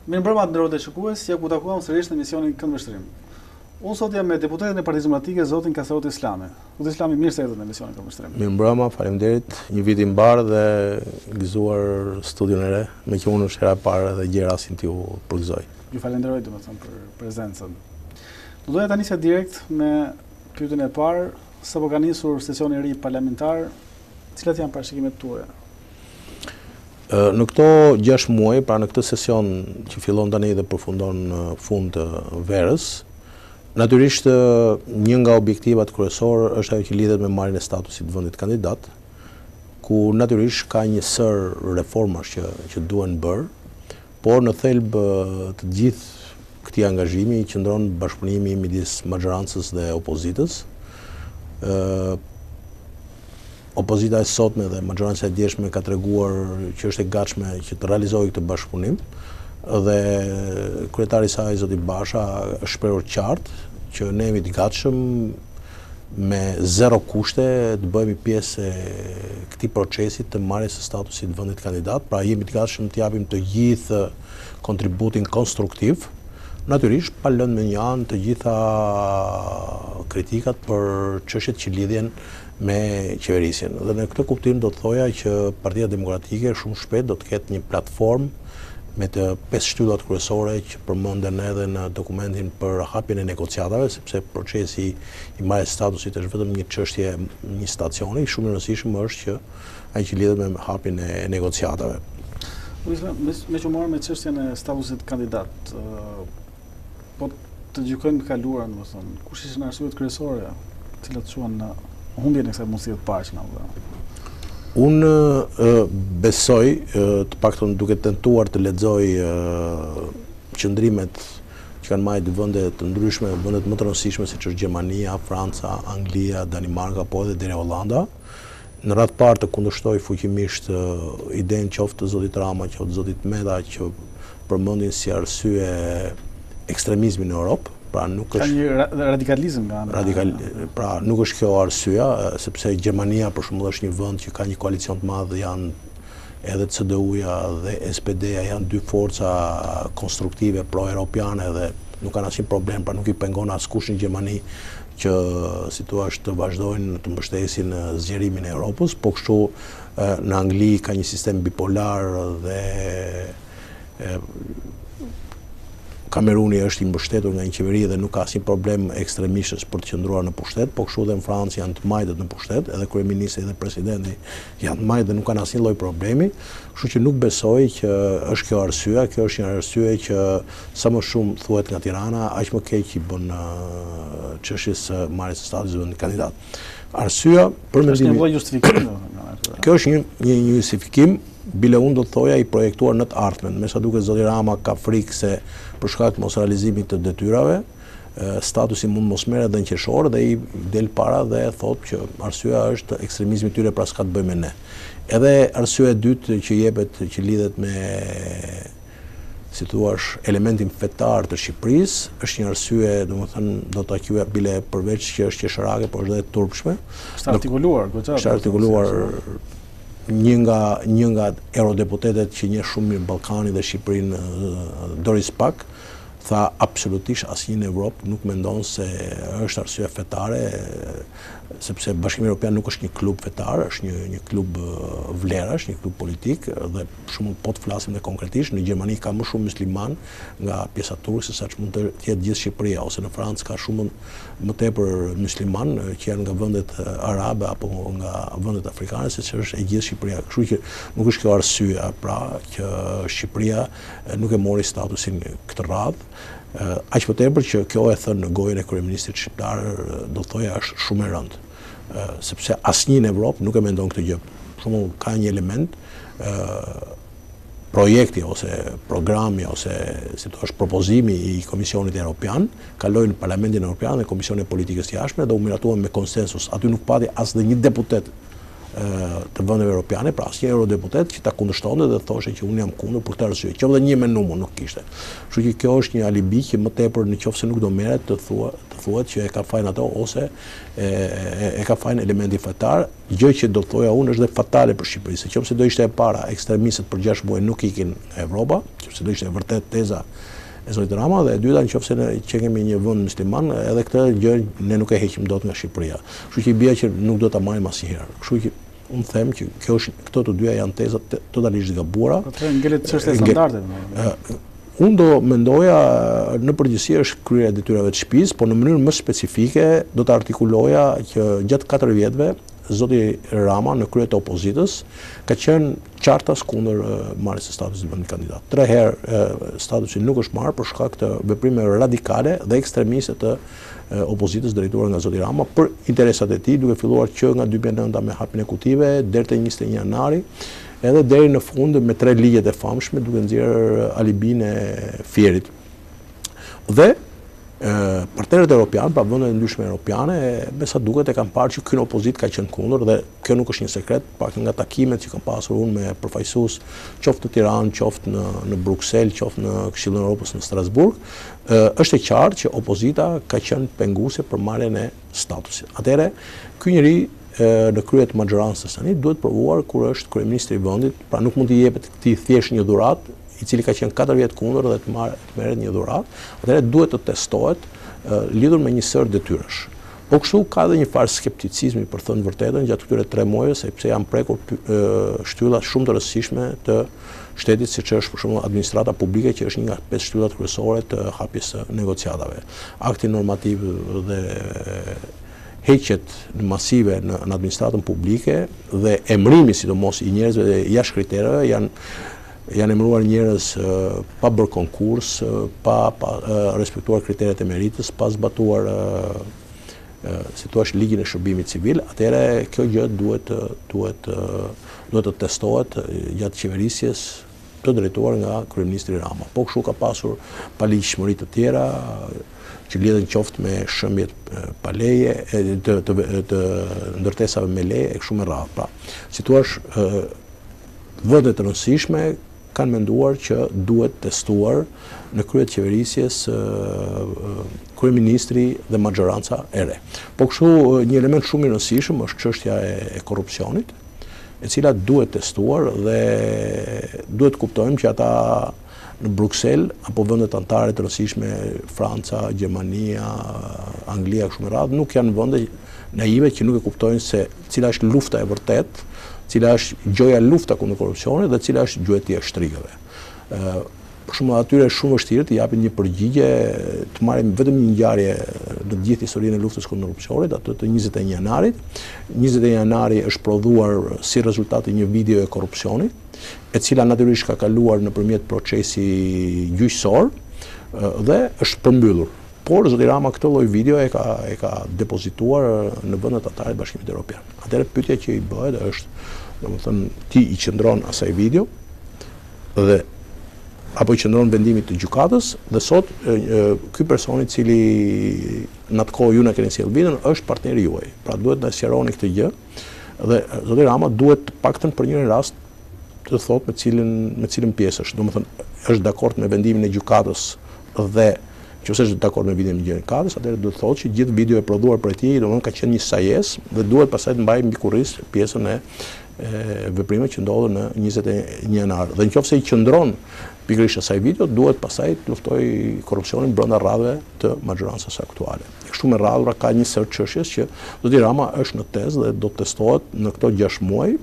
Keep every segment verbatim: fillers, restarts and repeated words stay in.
Mirëmbrëma të nderuar shikues, ja ku takuam sërish në emisionin Kendveshtrim. Unë sot jam me deputetin e Partisë Demokratike, zotin Kastriot Islami. Zotin Islami, mirë se erdhët në emisionin Kendveshtrim. Mirëmbrëma, faleminderit. Një vit i mbar dhe gëzuar studion e re, me që unë është hera e parë dhe gjera si t'ju përgëzoj. Ju falenderoj domethënë për prezencën. Do doja ta nisja direkt me pyetjen e parë, sapo ka nisur sesioni i ri parlamentar, cilat janë parashikimet tuaja? Në këto gjashtë muaj, pra në këtë sesion që fillon tani dhe përfundon në fund të verës, natyrisht një nga objektivat kryesorë është ajo që lidhet me marrjen e statusit të vendit kandidat, ku natyrisht ka një sër reformash që që duhen bërë, por në thelb të gjithë këtij angazhimi qëndron bashkëpunimi midis maxhorancës dhe opozitës. Opozita e sotme dhe maxhoranca e djeshme ka treguar që është e gatshme që të realizojë këtë bashkëpunim dhe kryetari i saj zoti Basha është shprehur qartë që ne jemi të gatshëm me zero kushte të bëhemi pjesë e këtij procesi të marrjes së statusit të vendit kandidat, pra jemi të gatshëm të japim të gjithë kontributin konstruktiv, natyrisht pa lënë me një anë të gjitha kritikat për çështjet që lidhen me qeverisjen. Dhe në këtë kuptim do të thoja që Partia Demokratike shumë shpejt do të ketë një platformë me të pesë shtyllat kryesore që përmenden edhe në dokumentin për hapjen e negociatave, sepse procesi i marrjes statusit është vetëm një çështje, një stacioni, shumë i rëndësishëm është që ai që lidhet me hapjen e negociatave. Me, me që marrë me çështjen e statusit kandidat, po të gjykojmë të kaluara, domethënë, kush ishin arsyet kryesore, të cilat çuan në humbjen e kësaj mundësie të parë që na u dha? Unë besoj, të paktën duke tentuar të lexoj qëndrimet që kanë marrë vende të ndryshme, vendet më të rëndësishme siç është Gjermania, Franca, Anglia, Danimarka, po edhe deri Hollanda. Në radhë parë të kundërshtoj fuqimisht idenë qoftë të zotit Rama, qoftë të zotit Meta që përmendin si arsye ekstremizmin në Europë. Pra nuk është ka një radikalizëm nga ana. Radikal, pra nuk është kjo arsyeja, sepse Gjermania për shembull është një vend që ka një koalicion të madh, janë edhe C D U-ja dhe S P D-ja, janë dy forca konstruktive pro-europiane dhe nuk kanë asnjë problem, pra nuk i pengon askush në Gjermani që si thua të vazhdojnë të mbështesin zgjerimin e Europës, po kështu në Angli ka një sistem bipolar dhe Kameruni është i mbështetur nga një qeveri dhe nuk ka asnjë problem ekstremishtës për të qëndruar në pushtet, po kështu dhe në Francë janë të majtët në pushtet, edhe kryeministri dhe presidenti janë të majtë dhe nuk kanë asnjë lloj problemi, kështu që nuk besoj që është kjo arsye, kjo është një arsye që sa më shumë thuhet nga Tirana, aq më keq i bën çështjes së marrjes së statusit të vendit kandidat. Arsyeja për mendimin. Është një lloj justifikimi. Kjo është një një justifikim, bile unë do të thoja i projektuar në të ardhmen. Me sa duket zoti Rama ka frikë se për shkak të mos realizimit të detyrave, statusi mund mos merret edhe në qershor dhe i del para dhe thotë që arsyeja është ekstremizmi i tyre, pra s'ka të bëjë me ne. Edhe arsyeja e dytë që jepet që lidhet me si thua elementin fetar të Shqipërisë, është një arsye, domethënë do ta quaja bile përveç që është qesharake, por është edhe turpshme. Është artikuluar, goxha. Është artikuluar një nga një nga eurodeputetet që njeh shumë mirë Ballkanin dhe Shqipërinë, Doris Pack, tha absolutisht asnjë në Evropë nuk mendon se është arsye fetare, sepse Bashkimi Evropian nuk është një klub fetar, është një një klub vlerash, një klub politik dhe shumë po të flasim dhe konkretisht në Gjermani ka më shumë musliman nga pjesa turke se sa mund të jetë gjithë Shqipëria, ose në Francë ka shumë më tepër musliman që janë nga vendet arabe apo nga vendet afrikane se që është e gjithë Shqipëria. Kështu që nuk është kjo arsye pra që Shqipëria nuk e mori statusin këtë radhë. Aq më tepër që kjo e thënë në gojën e kryeministrit shqiptar do thoja është shumë e rëndë, sepse asnjë në Evropë nuk e mendon këtë gjë. Për shembull ka një element projekti ose programi ose si thua propozimi i Komisionit Evropian kaloi në Parlamentin Evropian dhe Komisionin e Politikës së Jashtme dhe u miratuan me konsensus. Aty nuk pati as dhe një deputet të vendeve europiane, pra asnjë eurodeputet që ta kundërshtonte dhe thoshte që unë jam kundër për këtë arsye. Qoftë dhe një me numër nuk kishte. Kështu që kjo është një alibi që më tepër nëse nuk do merret të thuat të thuat që e ka fajin ato ose e, e, e ka fajin elementi fatar, gjë që do të thoja unë është dhe fatale për Shqipërinë. Nëse do ishte e para ekstremistët për gjashtë muaj nuk ikin nga Evropa, nëse do ishte vërtet teza e zotit Rama, dhe e dyta nëse ne që kemi një vend musliman, edhe këtë gjë ne nuk e heqim dot nga Shqipëria. Kështu që i bie që nuk do ta marrim asnjëherë. Kështu që unë them që kjo është, këto të dyja janë teza totalisht gabuara. Atëherë ngelet çështja e standardeve. Unë do mendoja në përgjithësi është kryerja e detyrave të shtëpisë, por në mënyrë më specifike do të artikuloja që gjatë katër vjetëve zoti Rama në krye të opozitës ka qenë qartas kundër marrjes së statusit të kandidat. Tre herë statusi nuk është marrë për shkak të veprime radikale dhe ekstremiste të opozitës drejtuar nga zoti Rama për interesat e tij, duke filluar që nga dy mijë e nënta me hapjen e kutive deri te njëzet e një janari, edhe deri në fund me tre ligjet e famshme duke nxjerrë alibin e Fierit. Dhe partnerët europianë, pra vendet e ndryshme europiane, me sa duket e kanë parë që ky në opozit ka qenë kundër, dhe kjo nuk është një sekret, pak nga takimet që kam pasur unë me përfaqësues, qoftë në Tiranë, qoftë në, në Bruksel, qoftë në Këshillin e Evropës në Strasburg, është e qartë që opozita ka qenë penguese për marrjen e statusit. Atëherë, ky njeri në krye të maxhorancës tani duhet provuar kur është kryeministri i vendit, pra nuk mund t'i jepet këtij thjesht një dhuratë, i cili ka qenë katër vjet kundër dhe të merret një dhuratë, atëherë duhet të testohet lidhur me një sër detyrash. Po kështu ka edhe një farë skepticizmi për thënë vërtetën gjatë këtyre tre muajve, sepse janë prekur shtylla shumë të rëndësishme të shtetit, siç është për shembull administrata publike, që është një nga pesë shtyllat kryesore të hapjes së negociatave. Akti normativ dhe heqjet masive në, në administratën publike dhe emrimi sidomos i njerëzve dhe jashtë kritereve janë janë emëruar njerëz uh, pa bërë konkurs, uh, pa, pa uh, respektuar kriteret e meritës, pa zbatuar uh, uh, si thua ligjin e shërbimit civil. Atëherë kjo gjë duhet duhet uh, duhet të testohet uh, gjatë qeverisjes të drejtuar nga kryeministri Rama. Po kështu ka pasur paligjshmëri të tjera që lidhen qoftë me shëmbjet uh, pa leje, të, të, të, të ndërtesave me leje e kështu me radhë. Pra, si thua uh, vendet të rëndësishme kanë menduar që duhet testuar në krye të qeverisjes kryeministri dhe maxhoranca e re. Po kështu një element shumë i rëndësishëm është çështja e, e korrupsionit, e cila duhet testuar dhe duhet kuptojmë që ata në Bruksel apo vendet anëtare të rëndësishme, Franca, Gjermania, Anglia kështu me radhë, nuk janë vende naive që nuk e kuptojnë se cila është lufta e vërtetë, cila është gjoja lufta kundër korrupsionit dhe cila është gjuetia e shtrigave. Ë, për shembull atyre është shumë vështirë të japin një përgjigje, të marrin vetëm një ngjarje në të gjithë historinë e luftës kundër korrupsionit, atë të njëzet e një janarit. njëzet e një janari është prodhuar si rezultat i një video e korrupsionit, e cila natyrisht ka kaluar nëpërmjet procesi gjyqësor dhe është përmbyllur. Por zoti Rama këtë lloj video e ka e ka depozituar në vendet anëtare të Bashkimit Evropian. Atëherë pyetja që i bëhet është, domethënë, ti i qëndron asaj video dhe apo i qëndron vendimit të gjykatës dhe sot ky person i cili në atë kohë ju na keni sjell videon është partneri juaj. Pra duhet ta sqaroni këtë gjë dhe zoti Rama duhet paktën për një rast të thotë me cilën me cilën pjesë është. Domethënë është dakord me vendimin e gjykatës dhe nëse është dakord me videon e gjykatës, atëherë duhet thotë që gjithë video e prodhuar për ti, domethënë ka qenë një sajes dhe duhet pastaj të mbajë mbi kurriz pjesën e, e veprimeve që ndodhen në njëzet e një janar. Dhe nëse i qëndron pikërisht asaj video, duhet pastaj të luftoj korrupsionin brenda radhave të maxhorancës aktuale. Kështu me radhura ka një sër çështjes që zoti Rama është në tezë dhe do të testohet në këto gjashtë muaj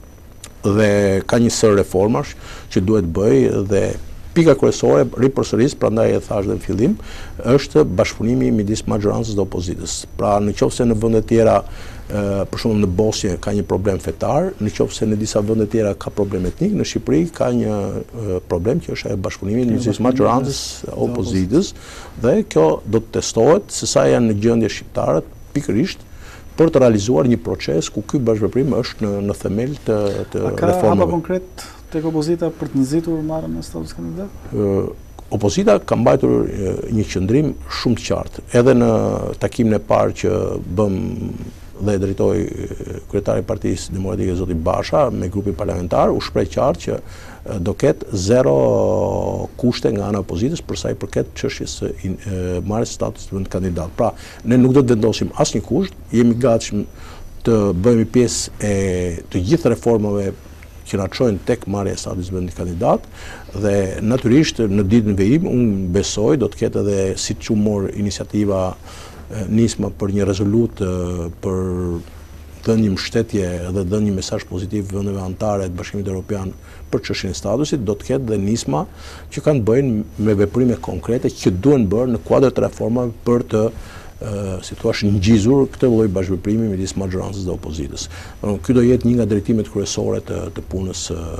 dhe ka një sër reformash që duhet bëj dhe pika kryesore ripërsëris, prandaj e thash dhe në fillim, është bashkëpunimi midis maxhorancës dhe opozitës. Pra nëse në vende të tjera, për shembull në Bosnjë ka një problem fetar, nëse në disa vende të tjera ka problem etnik, në Shqipëri ka një problem që është bashkëpunimi midis maxhorancës dhe opozitës dhe kjo do të testohet se sa janë në gjendje shqiptarët pikërisht për të realizuar një proces ku ky bashkëveprim është në, në themel të, të reformave. A ka hapa konkret tek opozita për të nxitur marrjen e statusit kandidat? Opozita ka mbajtur një qëndrim shumë të qartë. Edhe në takimin e parë që bëm dhe drejtoi kryetari i Partisë Demokratike zoti Basha me grupin parlamentar u shpreh qartë që do ketë zero kushte nga ana e opozitës për sa i përket çështjes së marrjes statusit të kandidat. Pra, ne nuk do të vendosim asnjë kusht, jemi gatshëm të bëhemi pjesë e të gjithë reformave që na çojnë tek marrja e statusit të kandidat dhe natyrisht në ditën e vijim unë besoj do të ketë edhe siç u mor iniciativa nisma për një rezolut për dhënë një mbështetje dhe dhënë një mesazh pozitiv vendeve anëtare të Bashkimit Evropian për çështjen e statusit, do të ketë dhe nisma që kanë bëjnë me veprime konkrete që duhen bërë në kuadër të reformave për të si thua ngjizur këtë lloj bashkëveprimi midis majorancës dhe opozitës. Ky do jetë një nga drejtimet kryesore të, të punës.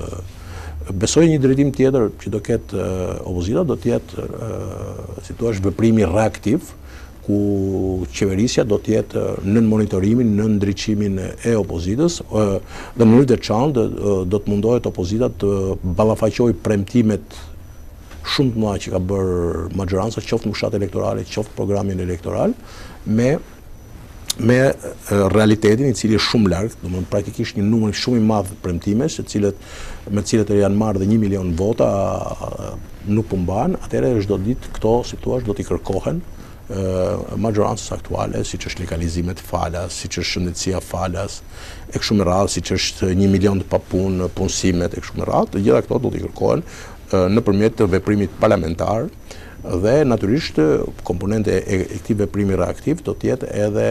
Besoj një drejtim tjetër që do ketë opozita do të jetë si thua veprimi reaktiv, ku qeverisja do të jetë në monitorimin, në ndriçimin e opozitës, dhe në mënyrë të veçantë do të mundohet opozita të ballafaqojë premtimet shumë të mëdha që ka bërë majoranca, qoftë në fushatë elektorale, qoftë programin elektoral, me me realitetin i cili është shumë larg, domethënë praktikisht një numër shumë i madh premtimesh, të cilët me të cilët janë marrë dhe një milion vota nuk po mbahen, atëherë çdo ditë këto si thua do t'i kërkohen majorancës aktuale, siç është legalizimet falas, siç është shëndetësia falas, e kështu me radhë, siç është një milion të papunë, punësimet e kështu me radhë, të gjitha këto do t'i kërkohen nëpërmjet të veprimit parlamentar dhe natyrisht komponente e këtij veprimi reaktiv do të jetë edhe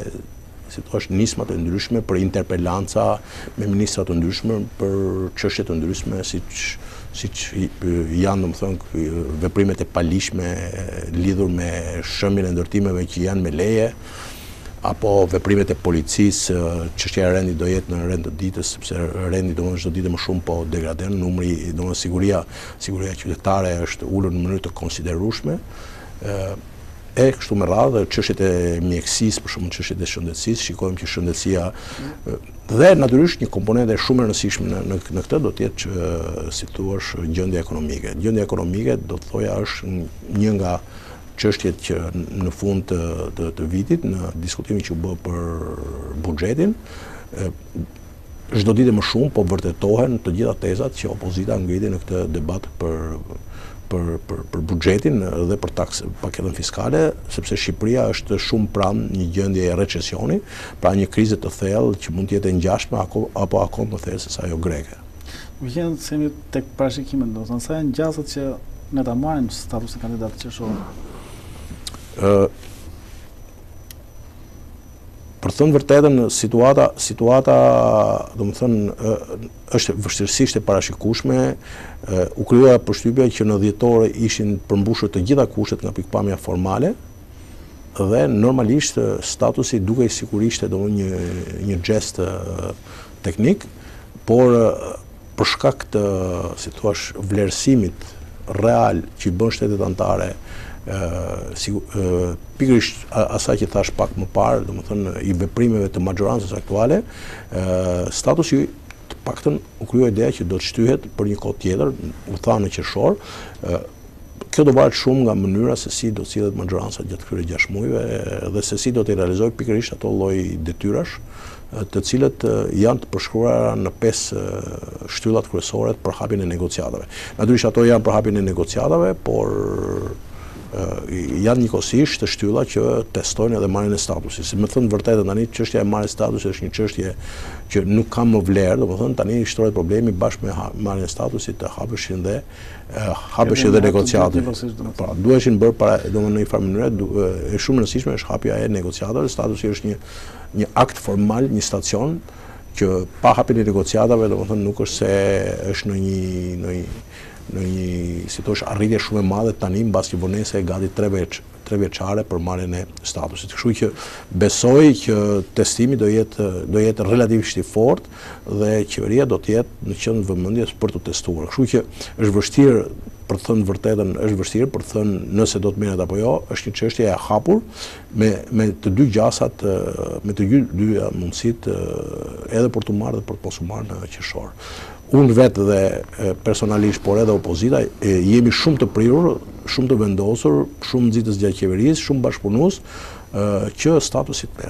si thua nisma të ndryshme për interpelanca me ministra të ndryshme për çështje të ndryshme siç siç janë domethënë veprimet e palishme lidhur me shëmbjen e ndërtimeve që janë me leje, apo veprimet e policisë, çështja e rendit do jetë në rend të ditës, sepse rendi domosdoshmë çdo ditë më shumë po degradon, numri domosdoshmë siguria, siguria qytetare është ulur në mënyrë të konsiderueshme. E kështu me radhë, çështjet e mjekësisë, për shembull çështjet e shëndetësisë, shikojmë që shëndetësia dhe natyrisht një komponente shumë e rëndësishme në, në, në këtë do të jetë që, si thua, gjendja ekonomike. Gjendja ekonomike do të thoja është një nga çështjet që në fund të, të, të vitit, në diskutimin që u bë për buxhetin, çdo ditë më shumë po vërtetohen të gjitha tezat që opozita ngriti në këtë debat për për për për buxhetin dhe për taksë paketën fiskale, sepse Shqipëria është shumë pranë një gjendje e recesioni, pra një krize të thellë që mund të jetë e ngjashme apo apo akoma më thellë se sa ajo greke. Më vjen se jemi tek parashikimet, do të thonë sa janë gjasat që ne ta marrim statusin kandidat qershor. Ë Për të thënë vërtetën, situata, situata do të thënë, është vështirësisht e parashikueshme, u krijua përshtypja që në dhjetor ishin përmbushur të gjitha kushtet nga pikpamja formale dhe normalisht statusi dukej sigurisht do një një gest teknik, por për shkak të, si thua, vlerësimit real që i bën shtetet anëtare si pikërisht asaj që thash pak më parë, domethënë i veprimeve të majorancës aktuale, statusi të paktën u krijoi ideja që do të shtyhet për një kohë tjetër, u tha në qershor. Kjo do varet shumë nga mënyra se si do sillet majoranca gjatë këtyre gjashtë muajve dhe se si do të realizojë pikërisht ato lloj detyrash, të cilët janë të përshkruara në pesë shtyllat kryesore për hapjen e negociatave. Natyrisht ato janë për hapjen e negociatave, por janë njëkohësisht të shtylla që testojnë edhe marrjen e statusit. Si më thënë vërtetën tani çështja e marrjes statusit është një çështje që nuk ka më vlerë, domethënë tani shtrohet problemi bashkë me marrjen e statusit të hapeshin dhe hapeshin dhe negociatat. Pra, duheshin bërë para, domethënë në një farë mënyrë e shumë e rëndësishme është hapja e negociatave. Statusi është një një akt formal, një stacion që pa hapjen e negociatave domethënë nuk është se është në një në një në një si thosh arritje shumë e madhe tani mbas që vonesa e gati tre vjeç, tre vjeçare për marrjen e statusit. Kështu që besoj që testimi do jetë do jetë relativisht i fortë dhe qeveria do të jetë në qendër vëmendjes për të testuar. Kështu që është vështirë, për të thënë vërtetën, është vështirë për të thënë nëse do të merret apo jo, është një çështje e hapur me me të dy gjasat, me të dy dy mundësitë edhe për të marrë dhe për të mos u marrë në qershor. Unë vetë dhe personalisht, por edhe opozita, jemi shumë të prirur, shumë të vendosur, shumë nxitës gjatë qeverisë, shumë bashkëpunues që statusi të merret.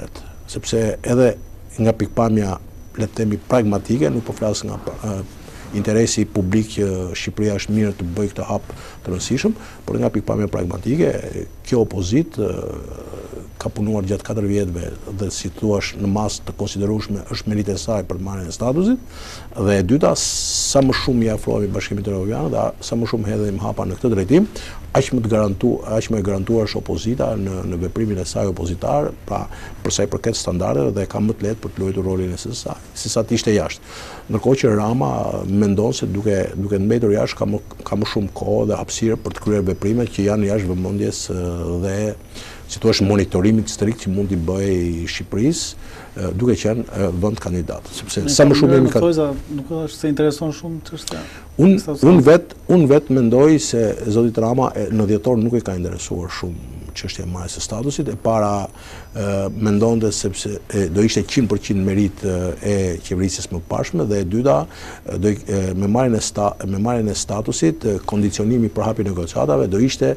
sepse edhe nga pikpamja le të themi pragmatike, nuk po flas nga uh, interesi publik që Shqipëria është mirë të bëjë këtë hap të rëndësishëm, por nga pikpamja pragmatike, kjo opozit uh, ka punuar gjatë katër vjetëve dhe si thuash në masë të konsiderueshme është merite e saj për marrjen e statusit, dhe e dyta, sa më shumë i afrohemi Bashkimit Evropian dhe sa më shumë hedhim hapa në këtë drejtim, aq më të garantu, aq më e garantuar është opozita në, në veprimin e saj opozitar, pra për sa i përket standardeve dhe ka më të lehtë për të luajtur rolin e saj, si sa të ishte jashtë. Ndërkohë që Rama mendon se duke duke mbetur jashtë ka më ka më shumë kohë dhe hapësirë për të kryer veprimet që janë jashtë vëmendjes dhe si thua monitorimit strikt që mund t'i bëjë Shqipërisë duke qenë vend kandidat, sepse sa më shumë jemi kandidat. Nuk është se intereson shumë çështja. Unë un vet un vet mendoj se zoti Rama në dhjetor nuk i ka interesuar shumë çështja e marrjes së statusit, e para e, mendonte sepse e, do ishte qind përqind merit e qeverisjes më pashme, dhe e dyta do e, me marrjen e sta, me marrjen e statusit kondicionimi për hapjen e negociatave do ishte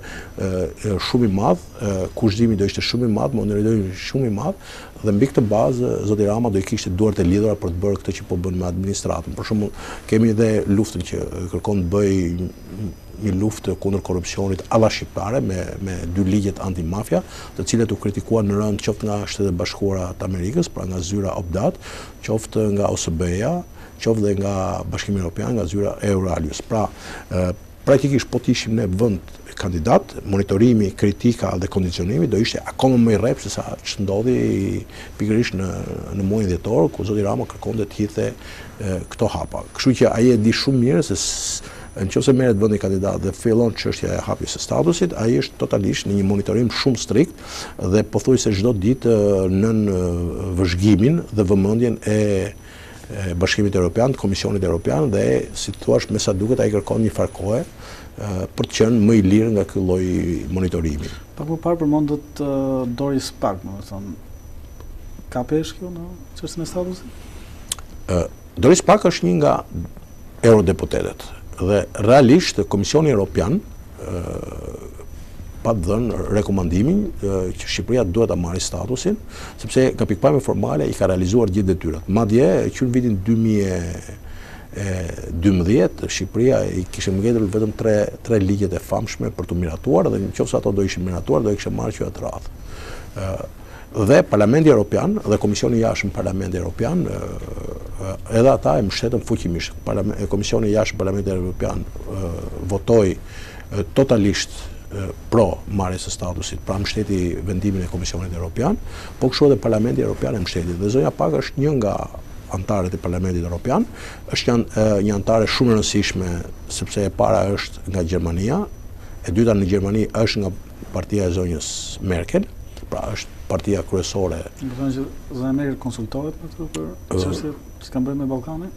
e, shumë i madh, kushtimi do ishte shumë i madh, monitoring shumë i madh, dhe mbi këtë bazë zoti Rama do i kishte duart e lidhura për të bërë këtë që po bën me administratën. Për shembull, kemi edhe luftën që kërkon të bëjë një luftë kundër korrupsionit alla shqiptare me me dy ligjet antimafia, të cilet u kritikuan në rënd qoftë nga Shtetet e Bashkuara të Amerikës, pra nga zyra Obdat, qoftë nga O S B-ja, qoftë dhe nga Bashkimi Evropian, nga zyra Euralius. Pra, e, praktikisht po të ishim ne vend kandidat, monitorimi, kritika dhe kondicionimi do ishte akoma më i rrep se sa që ndodhi pikërisht në në muajin dhjetor, ku zoti Rama kërkonte të hidhte këto hapa. Kështu që ai e di shumë mirë se nëse merret vendi kandidat dhe fillon çështja e hapjes së statusit, ai është totalisht në një monitorim shumë strikt dhe pothuajse çdo ditë nën vëzhgimin dhe vëmendjen e Bashkimit Evropian, Komisionit Evropian, dhe si thua me sa duket ai kërkon një farë kohe për të qenë më i lirë nga ky lloj monitorimi. Pak më parë përmendët uh, Doris Pack, domethënë ka peshë kjo në çështjen e statusit? Uh, Doris Pack është një nga eurodeputetët dhe realisht Komisioni Evropian uh, pa të dhënë rekomandimin uh, që Shqipëria duhet ta marrë statusin, sepse nga pikpamje formale i ka realizuar gjithë detyrat. Madje që në vitin dy mijë e dymbëdhjetë Shqipëria i kishte mbledhur vetëm tre tre ligjet e famshme për të miratuar, dhe nëse ato do ishin miratuar do i kishte marrë që atë radhë. Uh, dhe Parlamenti Evropian dhe Komisioni i Jashtëm Parlamenti Evropian edhe ata e mbështetën fuqimisht. Komisioni i Jashtëm Parlamentit Evropian votoi totalisht pro marrjes së statusit, pra mbështeti vendimin e Komisionit Evropian, po kështu edhe Parlamenti Evropian e mbështeti. Dhe zonja Pak është një nga antarët e Parlamentit Evropian, është një, një antare shumë e rëndësishme sepse e para është nga Gjermania, e dyta në Gjermani është nga partia e zonjës Merkel, pra është partia kryesore. Do të thonë që zonja Merkel konsultohet me këtë për çështjet që kanë bërë me Ballkanin?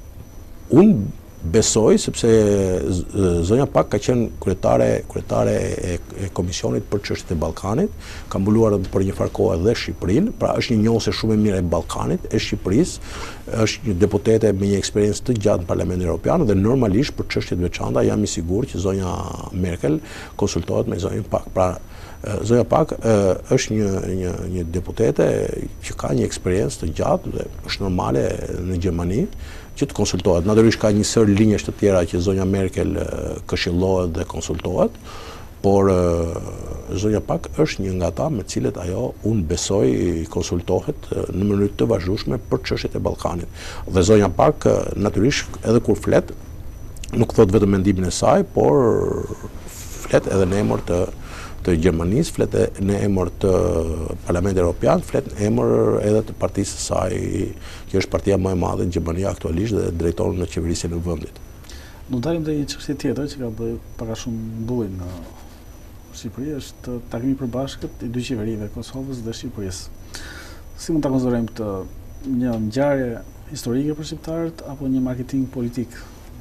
Unë besoj sepse zonja Pak ka qenë kryetare kryetare e, e komisionit për çështjet e Ballkanit, ka mbuluar për një farë kohë edhe Shqipërinë, pra është një njohëse shumë e mirë e Ballkanit, e Shqipërisë, është një deputete me një eksperiencë të gjatë në Parlamentin Evropian dhe normalisht për çështjet e veçanta jam i sigurt që zonja Merkel konsultohet me zonjën Pak. Pra zonja Pak është një një një deputete që ka një eksperiencë të gjatë dhe është normale në Gjermani që të konsultohet. Natyrisht ka një sër linjesh të tjera që zonja Merkel këshillohet dhe konsultohet, por zonja Pak është një nga ata me cilët ajo unë besoj konsultohet në mënyrë të vazhdueshme për çështjet e Ballkanit. Dhe zonja Pak natyrisht edhe kur flet nuk thot vetëm mendimin e saj, por flet edhe në emër të të Gjermanisë, flet në emër të Parlamentit Evropian, flet në emër edhe të partisë së saj, që është partia më e madhe në Gjermani aktualisht dhe drejton në qeverisjen e vendit. Do dalim dhe një çështje tjetër që ka bërë pak a shumë buj në Shqipëri, është takimi i përbashkët i dy qeverive, Kosovës dhe Shqipërisë. Si mund ta konsiderojmë këtë, një ngjarje historike për shqiptarët apo një marketing politik?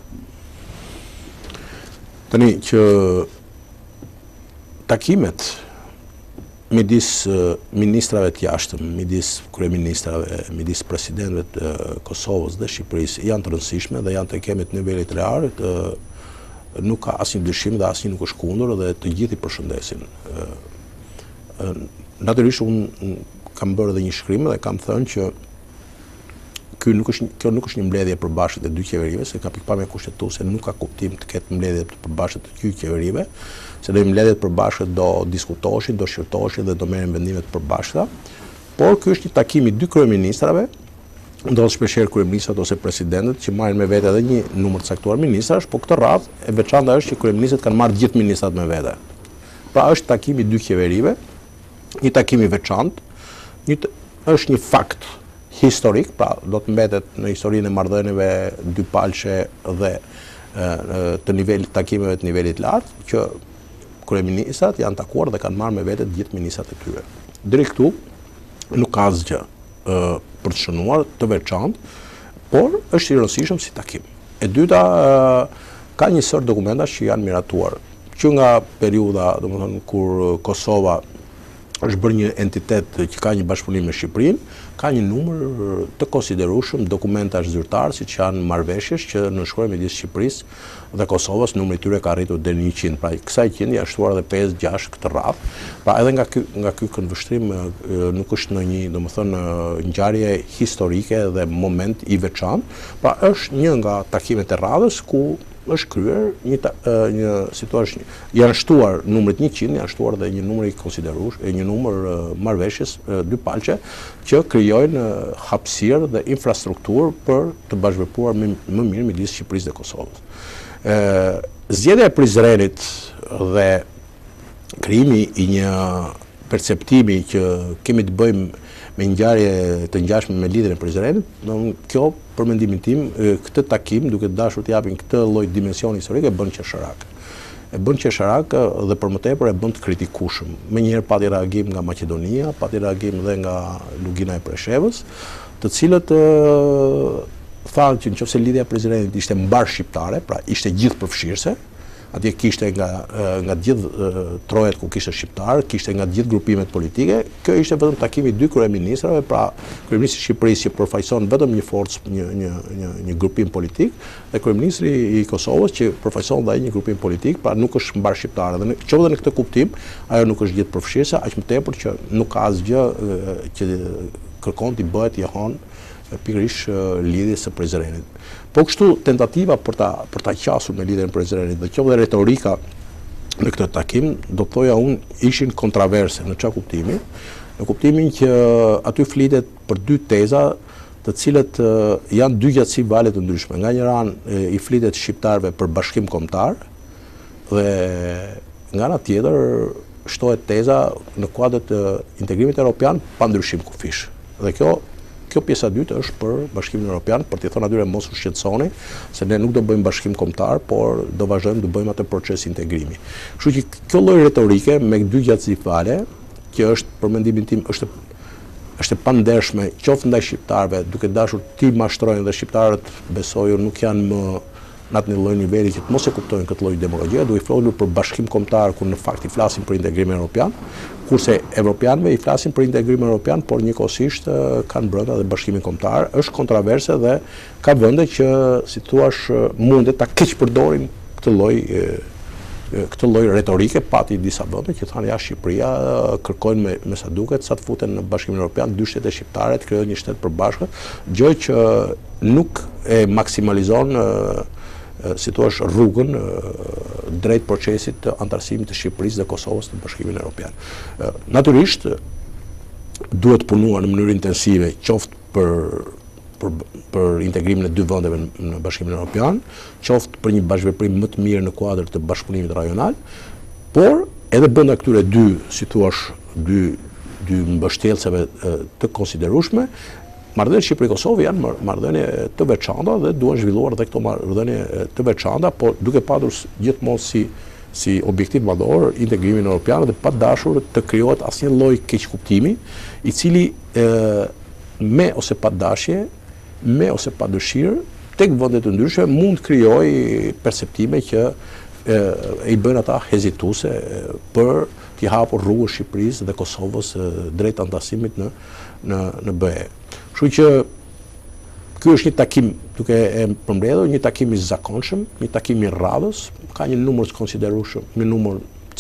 Tani që takimet midis uh, ministrave të jashtëm, midis kryeministrave, midis presidentëve të uh, Kosovës dhe Shqipërisë janë të rëndësishme dhe janë të kemi të nivelit real, uh, nuk ka asnjë dyshim dhe asnjë nuk është kundër dhe të gjithë i përshëndesin. Uh, uh, Natyrisht unë kam bërë edhe një shkrim dhe kam thënë që kjo nuk është kjo nuk është një mbledhje e përbashkët e dy qeverive, se ka pikpamje kushtetuese nuk ka kuptim të ketë mbledhje të përbashkët të dy qeverive, se do mbledhjet e përbashkët do diskutoheshin, do shqyrtoheshin dhe do merren vendime të përbashkëta. Por ky është një takim i dy kryeministrave, ndodh shpeshherë kryeministrat ose presidentët që marrin me vete edhe një numër të caktuar ministrash, por këtë radhë e veçanta është që kryeministrat kanë marrë gjithë ministrat me vete. Pra është takim i dy qeverive, një takim i veçantë, një është një fakt historik, pra do të mbetet në historinë e marrëdhënieve dypalçe dhe të nivelit takimeve të nivelit lartë, që kryeministrat janë takuar dhe kanë marrë me vete të gjithë ministrat e tyre. Deri këtu nuk ka asgjë për të shënuar të veçantë, por është i rëndësishëm si takim. E dyta, ka një sër dokumentash që janë miratuar, që nga periudha, domethënë, kur Kosova është bërë një entitet që ka një bashkëpunim me Shqipërinë, ka një numër të konsiderueshëm dokumentash zyrtar, siç janë marrëveshjes që nënshkruhen midis Shqipërisë dhe Kosovës, numri i tyre ka arritur deri në njëqind. Pra kësaj qindje janë shtuar edhe pesë gjashtë këtë radhë. Pra edhe nga ky nga ky këndvështrim nuk është në një, domethënë, ngjarje historike dhe moment i veçantë, pra është një nga takimet e radhës ku është kryer një një situash, janë shtuar numrit njëqind, janë shtuar dhe një numër i konsiderueshëm, një numër marrëveshjes dypalçe që krijojnë hapësirë dhe infrastrukturë për të bashkëvepuar më, më mirë midis Shqipërisë dhe Kosovës. Zgjedhja e Prizrenit dhe krijimi i një perceptimi që kemi të bëjmë me ngjarje të ngjashme me lidhjen e Prizrenit, kjo për mendimin tim, këtë takim, duke dashur të japin këtë lloj dimensioni historik, e bën qesharak. E bën qesharak dhe për më tepër e bën të kritikueshëm. Menjëherë pati reagim nga Maqedonia, pati reagim dhe nga Lugina e Preshevës, të cilët thanë që nëse lidhja e Prizrenit ishte mbar shqiptare, pra ishte gjithëpërfshirëse, atje kishte nga nga gjithë trojet ku kishte shqiptar, kishte nga gjithë grupimet politike. Kjo ishte vetëm takimi i dy kryeministrave, pra kryeministri i Shqipërisë që përfaqëson vetëm një forcë, një një një një grupim politik, dhe kryeministri i Kosovës që përfaqëson dhe ai një grupim politik, pra nuk është mbar shqiptare. Dhe qoftë në këtë kuptim, ajo nuk është gjithëpërfshirëse, aq më tepër që nuk ka asgjë që kërkon të bëhet jehon pikërisht lidhjes së Prizrenit. Po kështu tentativa për ta për ta qasur me lidhjen e Prizrenit dhe qoftë retorika në këtë takim, do të thoja unë ishin kontraverse në çfarë kuptimi? Në kuptimin që aty flitet për dy teza, të cilët janë dy gjatësi vale të ndryshme. Nga njëra anë i flitet shqiptarëve për bashkim kombëtar dhe nga ana tjetër shtohet teza në kuadër të integrimit evropian pa ndryshim kufish. Dhe kjo Kjo pjesa e dytë është për Bashkimin Evropian, për t'i thënë atyre mos u shqetësoni, se ne nuk do bëjmë bashkim kombëtar, por do vazhdojmë të bëjmë atë proces integrimi. Kështu që kjo lloj retorike me dy gjatësi fale, që është për mendimin tim është është e pandershme, qoftë ndaj shqiptarëve, duke dashur ti mashtrojnë dhe shqiptarët besoj nuk janë më në atë lloj niveli që të mos e kuptojnë këtë lloj demokragjie, duke folur për bashkim kombëtar kur në fakt i flasin për integrim evropian, kurse evropianëve i flasin për integrim evropian, por njëkohësisht kanë brenda dhe bashkimin kombëtar. Është kontraverse dhe ka vende që, si thua, mundet ta keq përdorin këtë lloj këtë lloj retorike, pati disa vende që thanë ja Shqipëria kërkojnë me, me sa duket sa të futen në Bashkimin Evropian dy shtete shqiptare të krijojnë një shtet përbashkët, gjë që nuk e maksimalizon si thua rrugën drejt procesit të antarësimit të Shqipërisë dhe Kosovës në Bashkimin Evropian. Natyrisht duhet punuar në mënyrë intensive qoftë për për për integrimin e dy vendeve në Bashkimin Evropian, qoftë për një bashkëveprim më të mirë në kuadër të bashkëpunimit rajonal, por edhe brenda këtyre dy, si thua, dy dy mbështjellëseve të konsiderueshme, marrëdhëniet Shqipëri-Kosovë janë marrëdhënie të veçanta dhe duhen zhvilluar edhe këto marrëdhënie të veçanta, por duke patur gjithmonë si si objektiv madhor integrimin evropian dhe pa dashur të krijohet asnjë lloj keqkuptimi, i cili e, me ose pa dashje, me ose pa dëshirë, tek vende të ndryshme mund të krijojë perceptime që e, i bëjnë ata hezituese për t'i hapur rrugën Shqipërisë dhe Kosovës e, drejt anëtarësimit në në në B E. Kështu që ky është një takim, duke e përmbledhur, një takim i zakonshëm, një takim i radhës, ka një numër të konsiderueshëm, një numër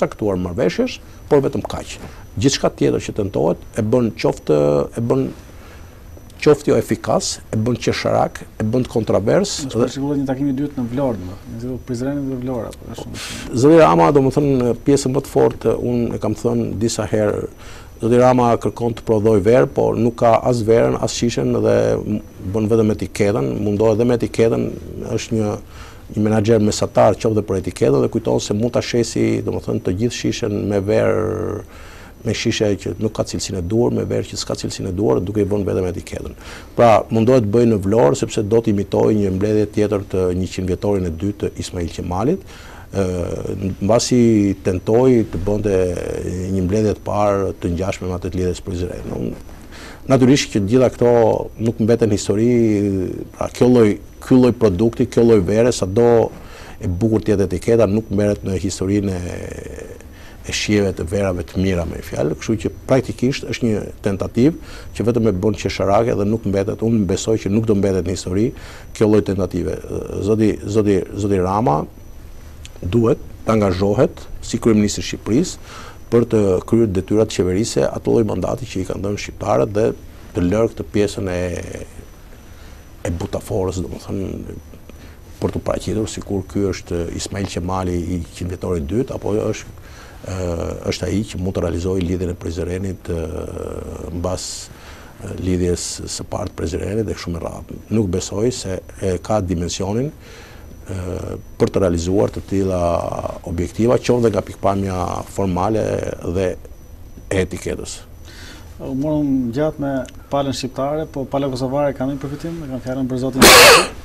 caktuar marrëveshjes, por vetëm kaq. Gjithçka tjetër që tentohet e bën qoftë e bën qoftë jo efikas, e bën qesharak, e bën kontrovers. Është përshiguar një takim i dytë në Vlorë, domethënë, në Prizrenin dhe Vlora, po është shumë. Zoti Rama, domethënë, pjesën më të fortë, unë e kam thënë disa herë, Zoti Rama kërkon të prodhoj verë, por nuk ka as verën, as shishen dhe bën vetëm etiketën, mundohet edhe me etiketën, është një një menaxher mesatar qoftë dhe për etiketën dhe kujton se mund ta shesi, domethënë, të gjithë shishen me verë me shishe që nuk ka cilësinë e duhur, me verë që s'ka cilësinë e duhur, duke i vënë vetëm etiketën. Pra, mundohet të bëjë në Vlorë sepse do të imitojë një mbledhje tjetër të njëqind vjetorin e dytë të Ismail Qemalit. Mbasi tentoi të bënte një mbledhje të parë të ngjashme me atë të lidhjes Prizren. Natyrisht që gjitha këto nuk mbeten histori, pra kjo lloj ky lloj produkti, kjo lloj vere, sado e bukur të jetë etiketa, nuk merret në historinë e e shijeve të verave të mira me fjalë, kështu që praktikisht është një tentativë që vetëm e bën qesharake dhe nuk mbetet, unë besoj që nuk do mbetet në histori kjo lloj tentative. Zoti zoti zoti Rama duhet të angazhohet si kryeministri i Shqipërisë për të kryer detyrat qeverise, ato lloj mandati që i kanë dhënë shqiptarët dhe të lërë këtë pjesën e e butaforës, domethënë për të paraqitur sikur ky është Ismail Qemali i njëqind vjetorit të dytë apo është është ai që mund të realizojë lidhjen e Prizrenit mbas lidhjes së parë të Prizrenit dhe kështu me radhë. Nuk besoj se e ka dimensionin për të realizuar të tilla objektiva, qoftë nga pikpamja formale dhe e etiketës. U morëm gjatë me palën shqiptare, po pala kosovare kanë një përfitim, kanë fjalën për zotin.